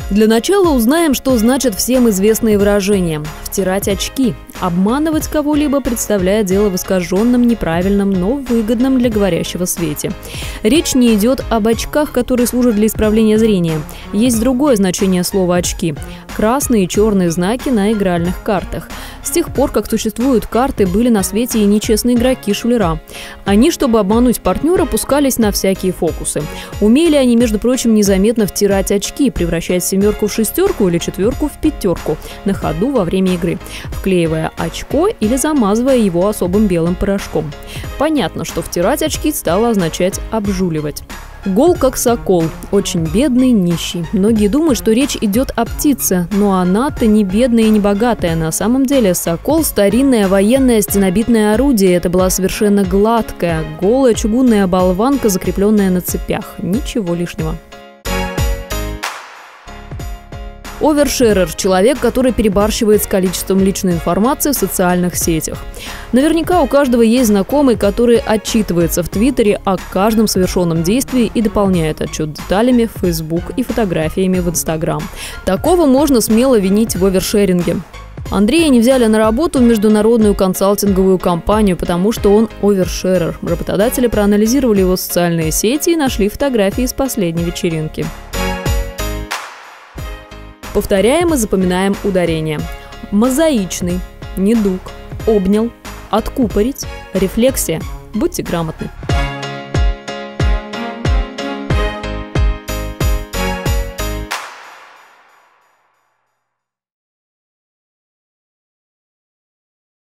Для начала узнаем, что значат всем известные выражения. Втирать очки. Обманывать кого-либо, представляя дело в искаженном, неправильном, но выгодном для говорящего свете. Речь не идет об очках, которые служат для исправления зрения. Есть другое значение слова «очки» – красные и черные знаки на игральных картах. С тех пор, как существуют карты, были на свете и нечестные игроки-шулера. Они, чтобы обмануть партнера, пускались на всякие фокусы. Умели они, между прочим, незаметно втирать очки, превращать семерку в шестерку или четверку в пятерку на ходу во время игры, вклеивая очко или замазывая его особым белым порошком. Понятно, что втирать очки стало означать обжуливать. Гол как сокол, очень бедный, нищий. Многие думают, что речь идет о птице, но она-то не бедная и не богатая. На самом деле сокол – старинное военное стенобитное орудие. Это была совершенно гладкая, голая чугунная болванка, закрепленная на цепях. Ничего лишнего. Овершерер – человек, который перебарщивает с количеством личной информации в социальных сетях. Наверняка у каждого есть знакомый, который отчитывается в Твиттере о каждом совершенном действии и дополняет отчет деталями в Facebook и фотографиями в Instagram. Такого можно смело винить в овершеринге. Андрея не взяли на работу в международную консалтинговую компанию, потому что он овершерер. Работодатели проанализировали его социальные сети и нашли фотографии с последней вечеринки. Повторяем и запоминаем ударения. Мозаичный, недуг, обнял, откупорить, рефлексия. Будьте грамотны.